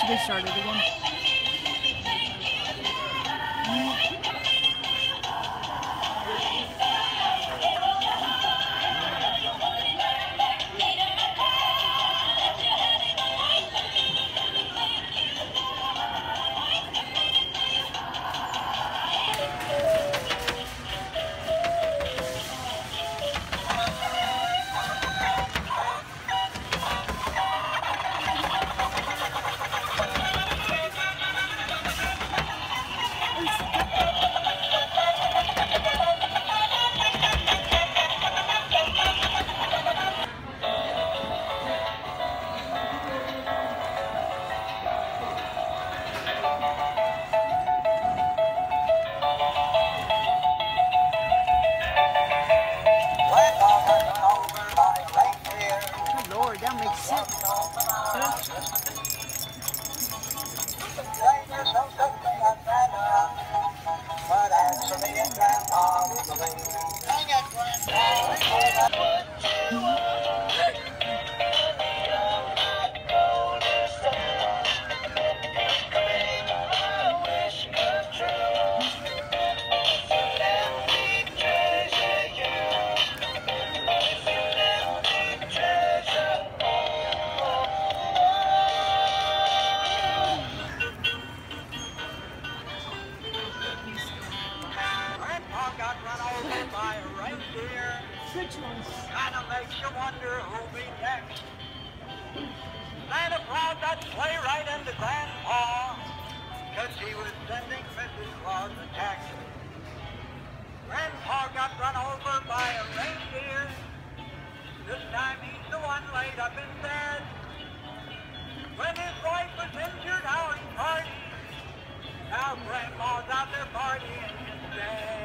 They started again. Lord, that makes sense. Kinda makes you wonder who'll be next. Santa plowed that sleigh right into Grandpa, 'cause he was sending Mrs. Claus a text. Grandpa got run over by a reindeer. This time he's the one laid up in bed. When his wife was injured, how he partied. Now Grandpa's out there partying instead.